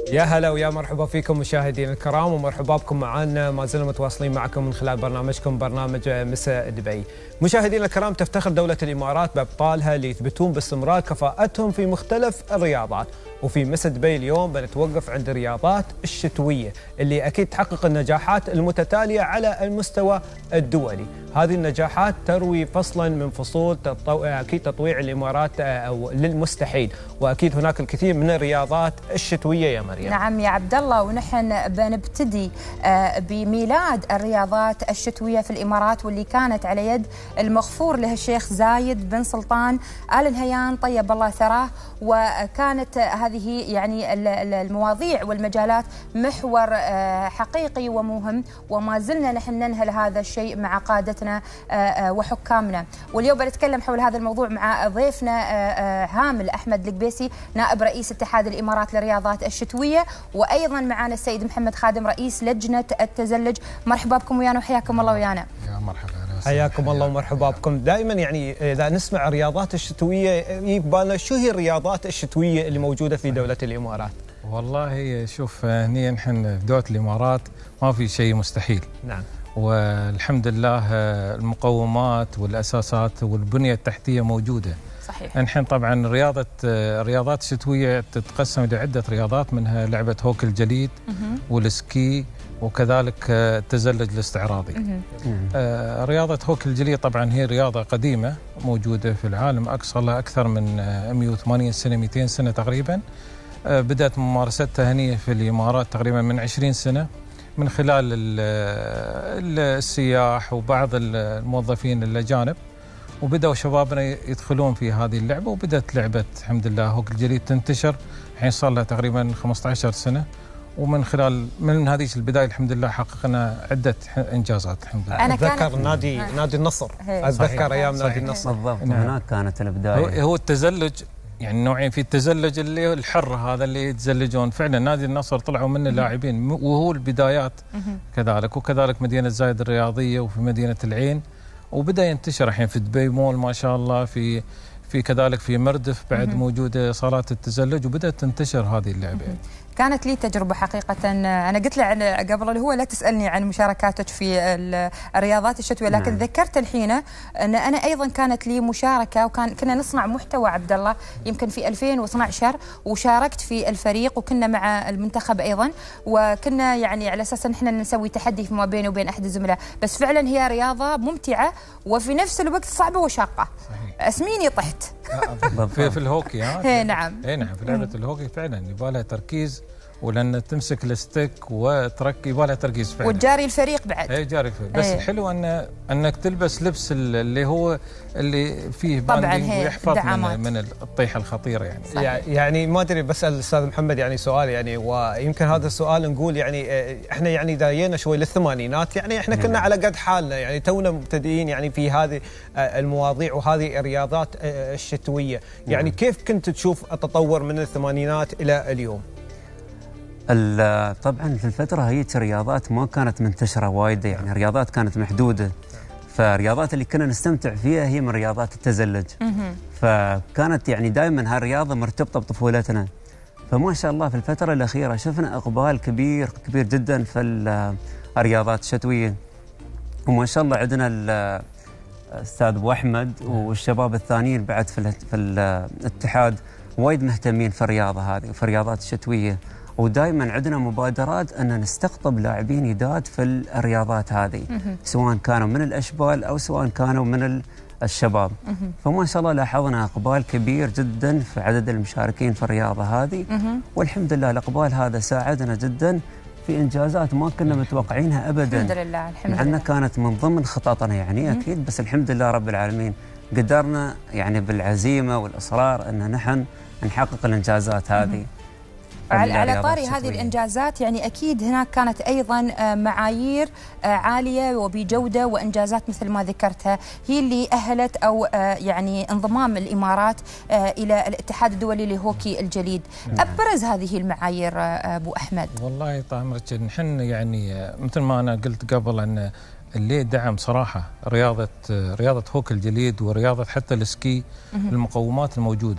يا هلا ويا مرحبا فيكم مشاهدينا الكرام، ومرحبا بكم معنا. ما زلنا متواصلين معكم من خلال برنامجكم برنامج مساء دبي. مشاهدينا الكرام، تفتخر دولة الإمارات بأبطالها اللي يثبتون باستمرار كفاءتهم في مختلف الرياضات. وفي مساء دبي اليوم بنتوقف عند الرياضات الشتوية اللي أكيد تحقق النجاحات المتتالية على المستوى الدولي. هذه النجاحات تروي فصلا من فصول أكيد تطويع الإمارات أو للمستحيل، وأكيد هناك الكثير من الرياضات الشتوية يا مريم. نعم يا عبد الله، ونحن بنبتدي بميلاد الرياضات الشتوية في الإمارات، واللي كانت على يد المغفور له الشيخ زايد بن سلطان آل نهيان طيب الله ثراه. وكانت هذه يعني المواضيع والمجالات محور حقيقي ومهم، وما زلنا نحن ننهل هذا الشيء مع قادتنا وحكامنا. واليوم بنتكلم حول هذا الموضوع مع ضيفنا هامل أحمد القبيسي، نائب رئيس اتحاد الإمارات للرياضات الشتوية، وأيضا معنا السيد محمد خادم رئيس لجنة التزلج. مرحبا بكم ويانا وحياكم الله ويانا. يا مرحبا، حياكم الله ومرحبا بكم. دائما يعني اذا نسمع الرياضات الشتويه يبالنا شو هي الرياضات الشتويه اللي موجوده في دوله الامارات؟ والله شوف، هني نحن في دوله الامارات ما في شيء مستحيل. نعم. والحمد لله المقومات والاساسات والبنيه التحتيه موجوده. صحيح. نحن طبعا الرياضات الشتويه تتقسم الى عده رياضات، منها لعبه هوكي الجليد والسكي وكذلك التزلج الاستعراضي. رياضة هوكي الجليد طبعا هي رياضة قديمة موجودة في العالم، صار لها أكثر من 180 سنة 200 سنة تقريبا. بدأت ممارستها هنا في الإمارات تقريبا من 20 سنة من خلال السياح وبعض الموظفين الأجانب، وبدأوا شبابنا يدخلون في هذه اللعبة، وبدأت لعبة الحمد لله هوكي الجليد تنتشر. الحين صار لها تقريبا 15 سنة، ومن خلال من هذه البدايه الحمد لله حققنا عده انجازات الحمد لله. انا اتذكر نادي النصر، اتذكر ايام نادي النصر بالضبط. هناك كانت البدايه. هو التزلج يعني نوعين، في التزلج اللي الحر هذا اللي يتزلجون فعلا، نادي النصر طلعوا منه لاعبين، وهو البدايات كذلك، وكذلك مدينه زايد الرياضيه وفي مدينه العين، وبدا ينتشر الحين في دبي مول ما شاء الله، في كذلك في مردف بعد موجوده صالات التزلج، وبدات تنتشر هذه اللعبه. كانت لي تجربة حقيقة. أنا قلت له قبل اللي هو لا تسألني عن مشاركاتك في الرياضات الشتوية، لكن ذكرت الحين أن أنا أيضا كانت لي مشاركة، كنا نصنع محتوى عبد الله يمكن في 2012، وشاركت في الفريق، وكنا مع المنتخب أيضا، وكنا يعني على أساس أن احنا نسوي تحدي فيما بيني وبين أحد الزملاء. بس فعلا هي رياضة ممتعة وفي نفس الوقت صعبة وشاقة. اسميني طحت في الهوكي. نعم. نعم، في لعبة الهوكي فعلا يبالها تركيز، ولأن تمسك الستيك وتركي يبالها تركيز فعلا، وتجاري الفريق بعد. جاري الفريق. بس الحلو انك تلبس لبس اللي فيه باندنج ويحفظ من الطيحه الخطيره يعني. صحيح. يعني ما ادري، بسال الاستاذ محمد يعني سؤال، يعني ويمكن هذا السؤال نقول يعني احنا يعني داينا شوي للثمانينات، يعني احنا كنا على قد حالنا، يعني تونا مبتدئين يعني في هذه المواضيع وهذه الرياضات الشتويه. يعني كيف كنت تشوف التطور من الثمانينات الى اليوم؟ طبعا في الفترة هيك الرياضات ما كانت منتشرة وايد، يعني الرياضات كانت محدودة، فالرياضات اللي كنا نستمتع فيها هي من رياضات التزلج. فكانت يعني دائما هالرياضة مرتبطة بطفولتنا. فما شاء الله في الفترة الأخيرة شفنا إقبال كبير كبير جدا في الرياضات الشتوية، وما شاء الله عندنا الأستاذ أبو أحمد والشباب الثانيين بعد في الاتحاد وايد مهتمين في الرياضة هذه وفي الرياضات الشتوية، ودائما عندنا مبادرات أن نستقطب لاعبين جداد في الرياضات هذه، سواء كانوا من الأشبال أو سواء كانوا من الشباب. فما شاء الله لاحظنا إقبال كبير جدا في عدد المشاركين في الرياضة هذه، والحمد لله الإقبال هذا ساعدنا جدا في إنجازات ما كنا متوقعينها أبدا. الحمد لله. الحمد لله. مع كانت من ضمن خططنا يعني أكيد، بس الحمد لله رب العالمين قدرنا يعني بالعزيمة والإصرار أن نحن نحقق الإنجازات هذه. على طاري هذه الإنجازات، يعني أكيد هناك كانت أيضا معايير عالية وبجودة وإنجازات مثل ما ذكرتها، هي اللي أهلت أو يعني انضمام الإمارات إلى الاتحاد الدولي لهوكي الجليد. أبرز هذه المعايير أبو أحمد. والله طال عمرك نحن يعني مثل ما أنا قلت قبل أن اللي دعم صراحة رياضة هوكي الجليد ورياضة حتى السكي المقومات الموجودة.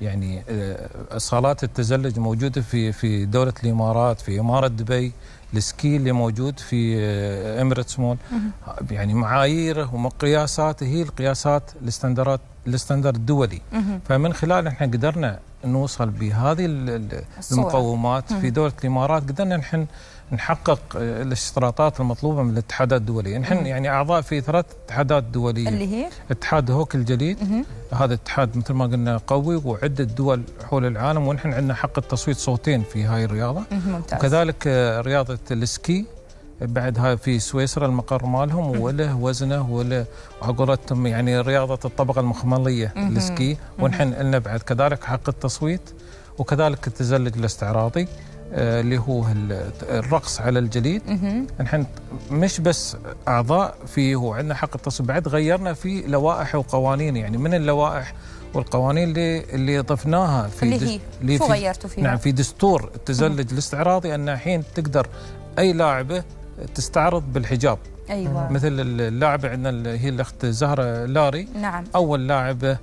يعني صالات التزلج موجوده في دوله الامارات، في اماره دبي. السكي اللي موجود في اميريتس مول، يعني معاييره ومقياساته هي القياسات الاستندرد الدولي. فمن خلال احنا قدرنا نوصل بهذه المقومات في دوله الامارات، قدرنا نحن نحقق الاشتراطات المطلوبه من الاتحادات الدوليه. نحن يعني اعضاء في 3 اتحادات دوليه اللي هي اتحاد هوك الجليد. هذا اتحاد مثل ما قلنا قوي، وعده دول حول العالم، ونحن عندنا حق التصويت صوتين في هاي الرياضه. ممتاز. وكذلك رياضه السكي بعد هاي في سويسرا المقر مالهم، وله وزنه وله وقولتهم يعني رياضه الطبقه المخمليه السكي، ونحن لنا بعد كذلك حق التصويت. وكذلك التزلج الاستعراضي اللي هو الرقص على الجليد. نحن مش بس اعضاء فيه وعندنا حق التصويت، بعد غيرنا في لوائح وقوانين. يعني من اللوائح والقوانين اللي ضفناها في اللي شو غيرتوا فيها؟ نعم، في دستور التزلج الاستعراضي ان الحين تقدر اي لاعبه تستعرض بالحجاب. ايوه، مثل اللاعبه عندنا اللي هي الاخت زهره لاري. نعم، اول لاعبه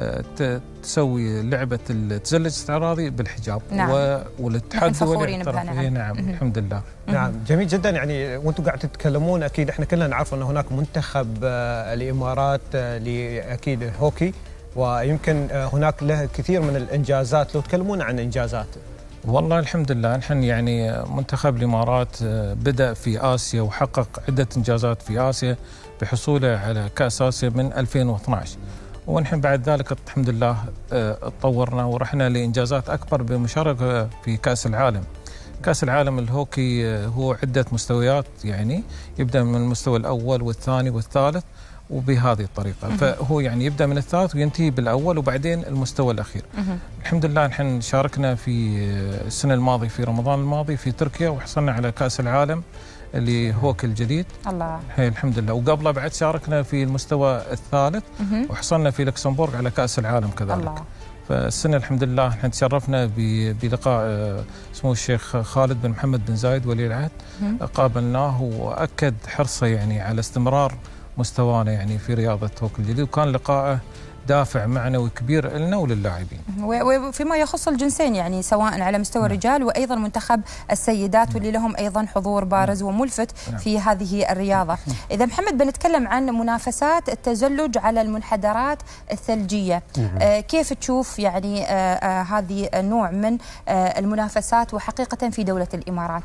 تسوي لعبه التزلج الاستعراضي بالحجاب. نعم. والاتحاد الدولي اعترف. نعم الحمد لله. نعم، جميل جدا. يعني وانتم قاعد تتكلمون اكيد احنا كلنا نعرف ان هناك منتخب الامارات لاكيد الهوكي، ويمكن هناك له كثير من الانجازات. لو تكلمون عن انجازاته. والله الحمد لله، نحن يعني منتخب الامارات بدأ في اسيا وحقق عده انجازات في اسيا بحصوله على كاس اسيا من 2012. ونحن بعد ذلك الحمد لله تطورنا ورحنا لانجازات اكبر بمشاركه في كاس العالم. كاس العالم الهوكي هو عده مستويات، يعني يبدا من المستوى الاول والثاني والثالث، وبهذه الطريقه. فهو يعني يبدا من الثالث وينتهي بالاول وبعدين المستوى الاخير. الحمد لله نحن شاركنا في السنه الماضيه في رمضان الماضي في تركيا، وحصلنا على كاس العالم اللي هوك الجديد. الله، الحمد لله. وقبله بعد شاركنا في المستوى الثالث وحصلنا في لوكسمبورغ على كاس العالم كذلك. الله. فالسنه الحمد لله احنا تشرفنا بلقاء سمو الشيخ خالد بن محمد بن زايد ولي العهد. قابلناه واكد حرصه يعني على استمرار مستوانا يعني في رياضه هوك الجليد، وكان لقائه دافع معنوي كبير لنا وللاعبين. وفيما يخص الجنسين يعني سواء على مستوى الرجال وايضا منتخب السيدات واللي لهم ايضا حضور بارز وملفت في هذه الرياضه. اذا محمد بنتكلم عن منافسات التزلج على المنحدرات الثلجيه، كيف تشوف يعني هذه النوع من المنافسات وحقيقه في دوله الامارات؟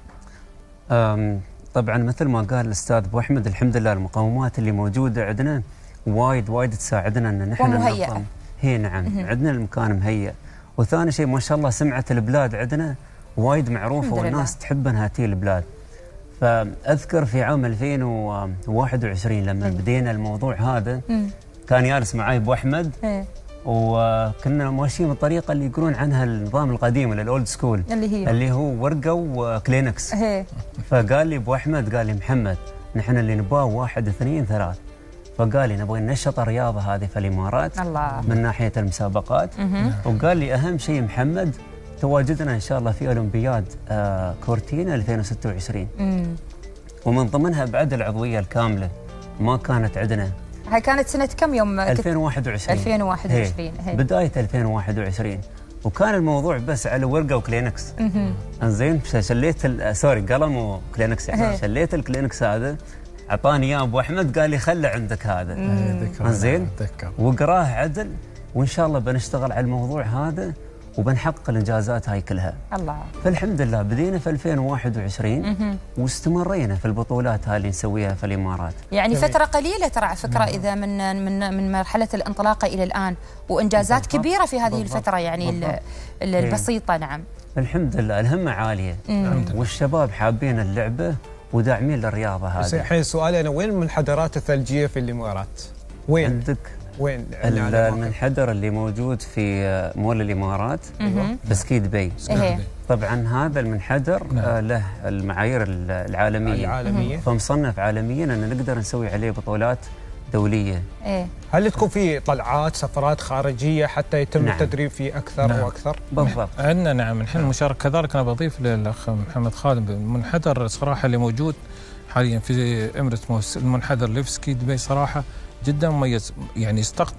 طبعا مثل ما قال الاستاذ ابو احمد، الحمد لله المقومات اللي موجوده عندنا وايد تساعدنا ان نحن ومهيئه. هي نعم، عندنا المكان مهيئ. وثاني شيء ما شاء الله سمعه البلاد عندنا وايد معروفه والناس تحب انها تي البلاد. فاذكر في عام 2021 لما بدينا الموضوع هذا كان جالس معي ابو احمد وكنا ماشيين بالطريقه اللي يقولون عنها النظام القديم الاولد سكول اللي هو ورقه وكلينكس. فقال لي ابو احمد، قال لي محمد نحن اللي نبغاه 1 2 3. فقال لي نبغى ننشط الرياضه هذه في الامارات الله. من ناحيه المسابقات. وقال لي اهم شيء محمد تواجدنا ان شاء الله في اولمبياد كورتينا 2026. ومن ضمنها بعد العضويه الكامله ما كانت عندنا. هاي كانت سنه كم يوم؟ 2021. 2021 بدايه 2021. وكان الموضوع بس على ورقه وكلينكس. انزين شليت سوري قلم وكلينكس يعني شليت الكلينكس هذا، اعطاني اياه ابو احمد قال لي خله عندك هذا. زين وقراه عدل، وان شاء الله بنشتغل على الموضوع هذا وبنحقق الانجازات هاي كلها. الله. فالحمد لله بدينا في 2021 واستمرينا في البطولات هاي اللي نسويها في الامارات. يعني فتره قليله ترى على فكره اذا من مرحله الانطلاقه الى الان، وانجازات كبيره في هذه الفتره يعني البسيطه. نعم الحمد لله الهمه عاليه والشباب حابين اللعبه وداعمين للرياضه هذه. بس الحين سؤالي انا، وين المنحدرات الثلجيه في الامارات؟ وين؟ عندك وين؟ المنحدر اللي موجود في مول الامارات بسكي دبي. طبعا هذا المنحدر له المعايير العالميه فمصنف عالميا ان نقدر نسوي عليه بطولات دوليه. هل تكون في طلعات سفرات خارجيه حتى يتم التدريب فيه اكثر واكثر؟ بالضبط. عندنا نعم نحن مشاركه. كذلك انا بضيف للاخ محمد خالد المنحدر صراحه اللي موجود حاليا في اميريتس المنحدر اللي في سكي دبي صراحه جدا مميز، يعني يستقطب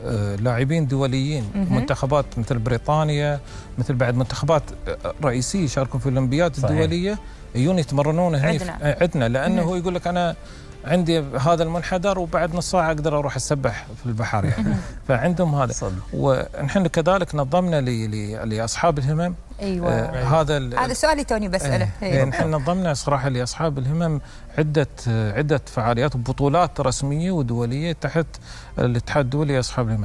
لاعبين دوليين، منتخبات مثل بريطانيا، مثل بعد منتخبات رئيسيه يشاركون في الاولمبياد الدوليه، يجون يتمرنون هنا عندنا، لانه هو يقول لك انا عندي هذا المنحدر وبعد نص ساعه اقدر اروح اسبح في البحر يعني. فعندهم هذا. ونحن كذلك نظمنا لاصحاب الهمم. ايوه هذا سؤالي توني بساله. نحن نظمنا صراحه لاصحاب الهمم عده فعاليات وبطولات رسميه ودوليه تحت الاتحاد الدولي لاصحاب الهمم.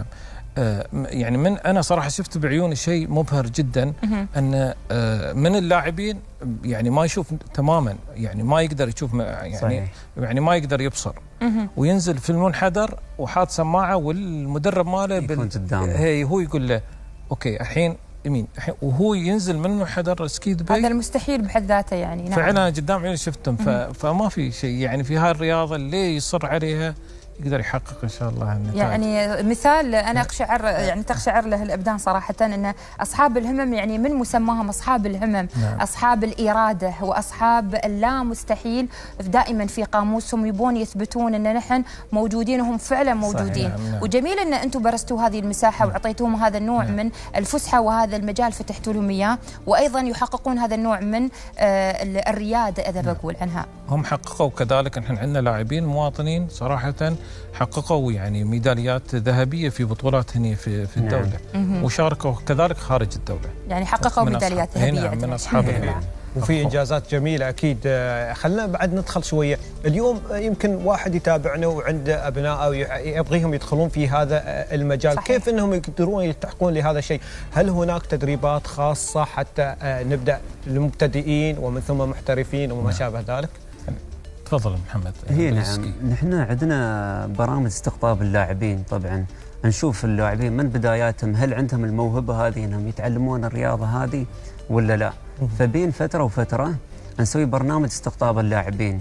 يعني من انا صراحه شفت بعيوني شيء مبهر جدا، ان من اللاعبين يعني ما يشوف تماما، يعني ما يقدر يشوف، يعني ما يقدر يبصر، وينزل في المنحدر وحاط سماعه والمدرب ماله هو يقول له اوكي الحين يمين، وهو ينزل من المنحدر سكي دبي. هذا المستحيل بحد ذاته يعني. نعم. فعلا قدام عيوني شفتهم. فما في شيء يعني في هاي الرياضه اللي يصر عليها يقدر يحقق ان شاء الله النتائج. يعني مثال انا اقشعر يعني تقشعر له الابدان صراحه، ان اصحاب الهمم يعني من مسماهم اصحاب الهمم، نعم. اصحاب الاراده واصحاب اللا مستحيل دائما في قاموسهم، يبون يثبتون ان نحن موجودين وهم فعلا موجودين. نعم. وجميل ان انتم برستوا هذه المساحه واعطيتوهم هذا النوع من الفسحه وهذا المجال فتحتوا لهم اياه، وايضا يحققون هذا النوع من الرياده اذا بقول عنها. هم حققوا كذلك. نحن عندنا لاعبين مواطنين صراحه حققوا يعني ميداليات ذهبيه في بطولات هنا في الدوله، وشاركوا كذلك خارج الدوله، يعني حققوا ميداليات ذهبيه من اصحاب الهمم. وفي انجازات جميله اكيد. خلينا بعد ندخل شويه. اليوم يمكن واحد يتابعنا وعنده ابناء يبغيهم يدخلون في هذا المجال، صحيح. كيف انهم يقدرون يلتحقون لهذا الشيء؟ هل هناك تدريبات خاصه حتى نبدا للمبتدئين ومن ثم محترفين وما شابه ذلك؟ تفضل محمد. هي نعم، نحن عندنا برامج استقطاب اللاعبين. طبعا نشوف اللاعبين من بداياتهم هل عندهم الموهبه هذه انهم يتعلمون الرياضه هذه ولا لا. فبين فتره وفتره نسوي برنامج استقطاب اللاعبين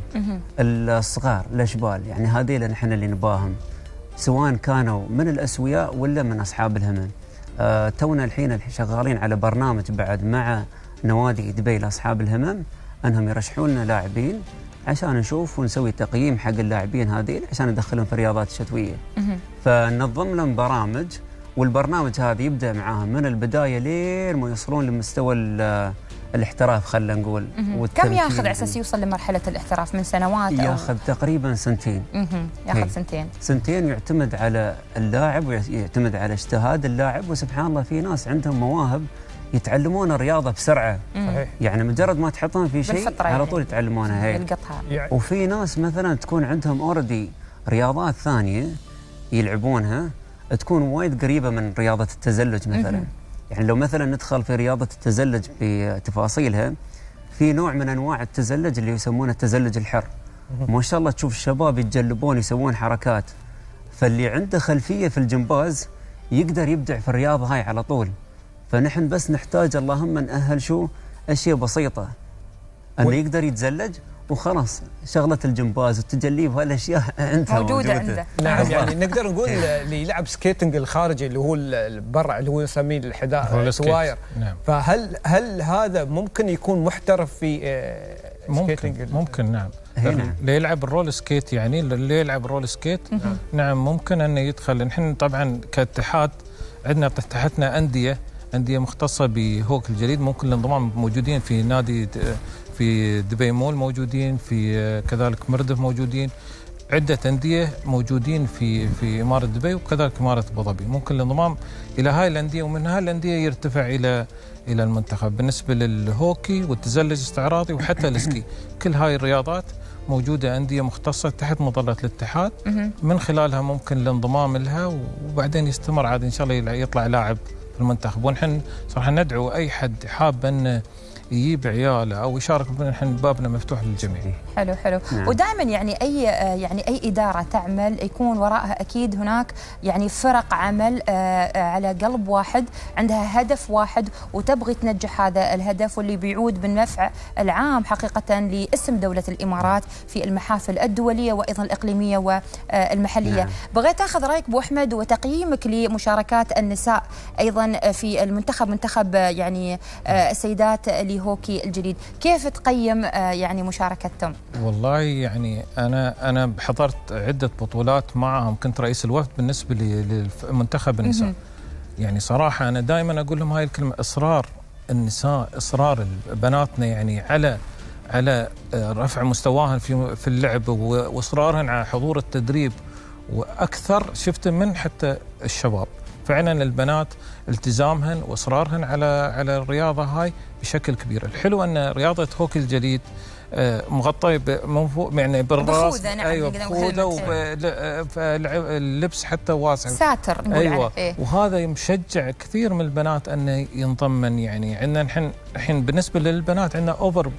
الصغار الاشبال، يعني هذه اللي نحن اللي نباهم، سواء كانوا من الاسوياء ولا من اصحاب الهمم. تونا الحين شغالين على برنامج بعد مع نوادي دبي لاصحاب الهمم، انهم يرشحون لنا لاعبين عشان نشوف ونسوي تقييم حق اللاعبين هذين عشان ندخلهم في الرياضات الشتويه. فننظم لهم برامج، والبرنامج هذا يبدا معاهم من البدايه لين ما يوصلون لمستوى الاحتراف خلينا نقول. كم ياخذ على اساس يوصل لمرحله الاحتراف؟ من سنوات؟ ياخذ تقريبا سنتين. ياخذ سنتين يعتمد على اللاعب ويعتمد على اجتهاد اللاعب، وسبحان الله في ناس عندهم مواهب يتعلمون الرياضه بسرعه. صحيح. يعني مجرد ما تحطهم في شيء على طول يتعلمونها. هي وفي ناس مثلا تكون عندهم اوريدي رياضات ثانيه يلعبونها تكون وايد قريبه من رياضه التزلج مثلا. يعني لو مثلا ندخل في رياضه التزلج بتفاصيلها، في نوع من انواع التزلج اللي يسمونه التزلج الحر. ما شاء الله تشوف الشباب يتجلبون يسوون حركات، فاللي عنده خلفيه في الجمباز يقدر يبدع في الرياضه هاي على طول. فنحن بس نحتاج اللهم نأهل اشياء بسيطه انه يقدر يتزلج وخلاص، شغله الجمباز والتجليب هالاشياء موجوده عنده. نعم. يعني نقدر نقول اللي يلعب سكيتنج الخارجي اللي هو البرع اللي هو يسميه الحذاء سواير. نعم. فهل هذا ممكن يكون محترف في سكيتنج؟ ممكن نعم. اللي يلعب الرول سكيت، يعني اللي يلعب الرول سكيت نعم ممكن انه يدخل. نحن طبعا كاتحاد عندنا تحتنا انديه مختصه بهوك الجليد، ممكن الانضمام موجودين في نادي في دبي مول، موجودين في كذلك مردف، موجودين عده انديه موجودين في اماره دبي وكذلك اماره ابو ظبي. ممكن الانضمام الى هاي الانديه، ومن هاي الانديه يرتفع الى المنتخب. بالنسبه للهوكي والتزلج الاستعراضي وحتى السكي، كل هاي الرياضات موجوده انديه مختصه تحت مظله الاتحاد، من خلالها ممكن الانضمام لها وبعدين يستمر عاد ان شاء الله يطلع لاعب في المنتخب. ونحن صراحه ندعو اي حد حاب ان يجيب عياله او يشارك، نحن بابنا مفتوح للجميع. حلو. نعم. ودائما يعني اي اداره تعمل يكون وراءها اكيد هناك يعني فرق عمل على قلب واحد، عندها هدف واحد وتبغي تنجح هذا الهدف، واللي بيعود بالنفع العام حقيقه لاسم دوله الامارات في المحافل الدوليه وايضا الاقليميه والمحليه. نعم. بغيت اخذ رايك ابو احمد وتقييمك لمشاركات النساء ايضا في المنتخب، منتخب يعني السيدات اللي لهوكي الجليد، كيف تقيم يعني مشاركتهم؟ والله يعني انا حضرت عده بطولات معهم، كنت رئيس الوفد بالنسبه للمنتخب النساء. يعني صراحه انا دائما اقول لهم هاي الكلمه، اصرار النساء، اصرار بناتنا يعني على رفع مستواهن في اللعب، واصرارهن على حضور التدريب، واكثر شفت من حتى الشباب. فعلا البنات التزامهن واصرارهن على الرياضه هاي بشكل كبير. الحلو ان رياضه هوكي الجليد مغطيه يعني بالراس، بخوذه. نعم. ايوه بخوذه، واللبس حتى واسع، ساتر نقول. ايوه. إيه؟ وهذا يشجع كثير من البنات انه ينضمن. يعني عندنا الحين بالنسبه للبنات عندنا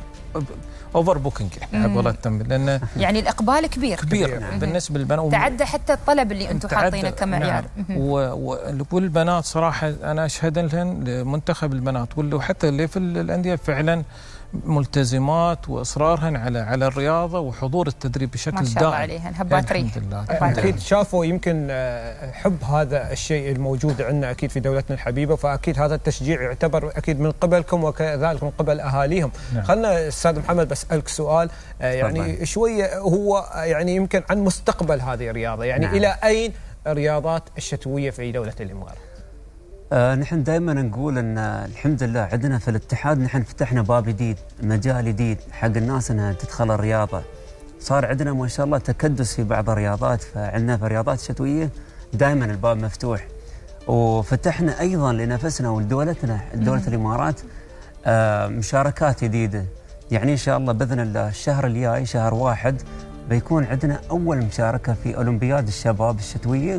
اوفر بوكينج قولتهم، لان يعني الاقبال كبير. نعم. بالنسبه للبنات تعدى حتى الطلب اللي انتم حاطينه كمعيار. نعم. والبنات صراحه انا اشهد لهن منتخب البنات وحتى اللي في الانديه فعلا ملتزمات واصرارهن على الرياضه وحضور التدريب بشكل دائم. ما شاء الله عليهن، هبات ريح. الحمد لله. اكيد شافوا يمكن حب هذا الشيء الموجود عندنا اكيد في دولتنا الحبيبه، فاكيد هذا التشجيع يعتبر اكيد من قبلكم وكذلك من قبل اهاليهم. نعم. خلنا استاذ محمد بسالك سؤال يعني شويه، هو يعني يمكن عن مستقبل هذه الرياضه، يعني نعم. الى اين الرياضات الشتويه في دوله الامارات؟ نحن دائما نقول ان الحمد لله عندنا في الاتحاد نحن فتحنا باب جديد، مجال جديد حق الناس انها تدخل الرياضه. صار عندنا ما شاء الله تكدس في بعض الرياضات، فعندنا في الرياضات الشتويه دائما الباب مفتوح. وفتحنا ايضا لنفسنا ولدولتنا دوله الامارات مشاركات جديده. يعني ان شاء الله باذن الله الشهر الجاي شهر 1 بيكون عندنا اول مشاركه في اولمبياد الشباب الشتويه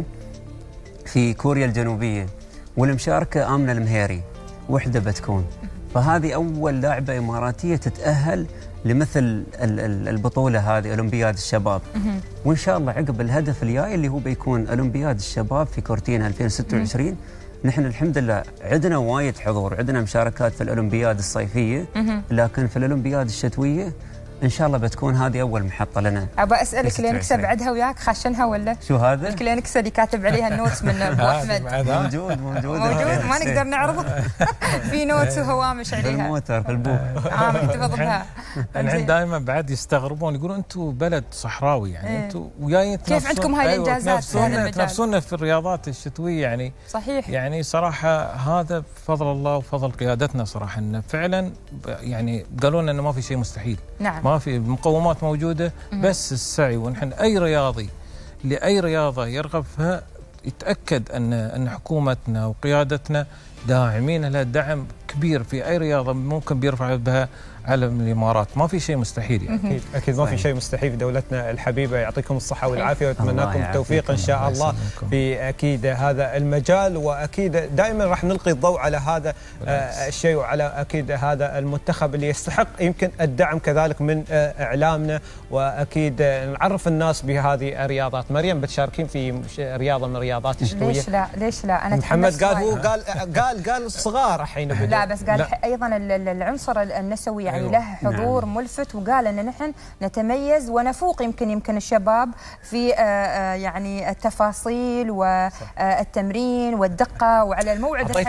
في كوريا الجنوبيه، والمشاركة آمنة المهيري وحدة بتكون. فهذه أول لاعبة إماراتية تتأهل لمثل البطولة هذه أولمبياد الشباب. وإن شاء الله عقب الهدف الجاي اللي هو بيكون أولمبياد الشباب في كورتينا 2026. نحن الحمد لله عندنا وايد حضور، عندنا مشاركات في الأولمبياد الصيفية، لكن في الأولمبياد الشتوية ان شاء الله بتكون هذه اول محطه لنا. ابى اسالك كلينكسه بعدها وياك خاشنها ولا شو هذا؟ الكلينكسه اللي كاتب عليها النوتس من ابو احمد. موجود ما نقدر نعرضه. في نوتس وهوامش عليها في الموتر في البوك. محتفظ بها. الحين دائما بعد يستغربون يقولون انتم بلد صحراوي، يعني انتم وياي كيف عندكم هاي الانجازات في هذا المجال؟ تنافسونا في الرياضات الشتويه يعني. صحيح. يعني صراحه هذا بفضل الله وفضل قيادتنا صراحه، انه فعلا يعني قالوا لنا انه ما في شيء مستحيل. نعم. ما في المقومات موجودة، بس السعي. ونحن أي رياضي لأي رياضة يرغب فيها يتأكد أن حكومتنا وقيادتنا داعمين لها دعم كبير في أي رياضة ممكن بيرفع بها علم الإمارات. ما في شيء مستحيل يعني. أكيد ما في شيء مستحيل في دولتنا الحبيبة. يعطيكم الصحة والعافية وأتمنى لكم التوفيق إن شاء الله في أكيد هذا المجال، وأكيد دائما راح نلقي الضوء على هذا الشيء وعلى أكيد هذا المنتخب اللي يستحق يمكن الدعم كذلك من إعلامنا، وأكيد نعرف الناس بهذه الرياضات. مريم بتشاركين في رياضة من الرياضات الشتوية؟ ليش لا أنا محمد قال هو قال الصغار الحين. لا بس قال أيضا العنصر النسوي يعني له حضور ملفت، وقال ان نحن نتميز ونفوق يمكن الشباب في يعني التفاصيل والتمرين والدقه وعلى الموعد.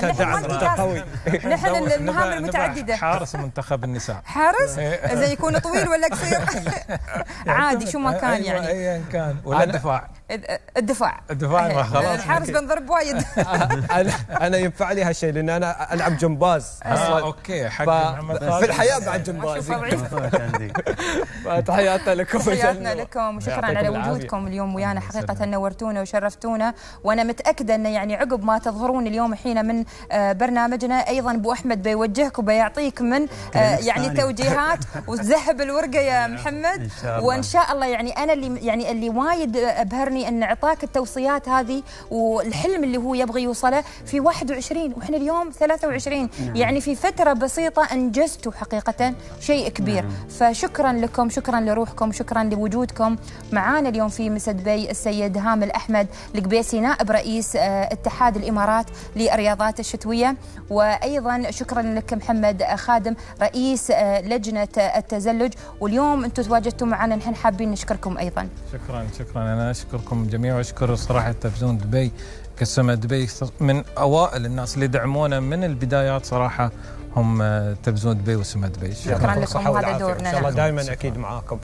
نحن المهام المتعدده. حارس منتخب النساء. حارس اذا يكون طويل ولا قصير عادي شو ما كان يعني. ايا كان. ولا الدفاع ما خلاص. الحارس بنضرب وايد. انا ينفع لي هالشيء لان انا العب جمباز اصلا. اوكي حق محمد في الحياه بعد جمباز. تحياتنا لكم. تحياتنا لكم وشكرا على وجودكم اليوم ويانا، حقيقه نورتونا وشرفتونا، وانا متاكده ان يعني عقب ما تظهرون اليوم الحين من برنامجنا ايضا ابو احمد بيوجهك وبيعطيك من يعني توجيهات وتذهب الورقه يا محمد. وان شاء الله يعني انا اللي وايد ابهرني ان اعطاك التوصيات هذه والحلم اللي هو يبغى يوصله في 21 واحنا اليوم 23. يعني في فتره بسيطه انجزتوا حقيقه شيء كبير. فشكرا لكم، شكرا لروحكم، شكرا لوجودكم معانا اليوم في مسا دبي. السيد هامل احمد القبيسي نائب رئيس اتحاد الامارات للرياضات الشتويه، وايضا شكرا لك محمد خادم رئيس لجنه التزلج. واليوم انتم تواجدتوا معنا، نحن حابين نشكركم ايضا. شكرا انا اشكركم اشكركم جميعا، واشكر صراحه تلفزيون دبي كسمة دبي من اوائل الناس اللي دعمونا من البدايات صراحه هم تلفزيون دبي وسمة دبي. شكرا لكم، هذا دورنا. ان شاء الله دائما اكيد معاكم.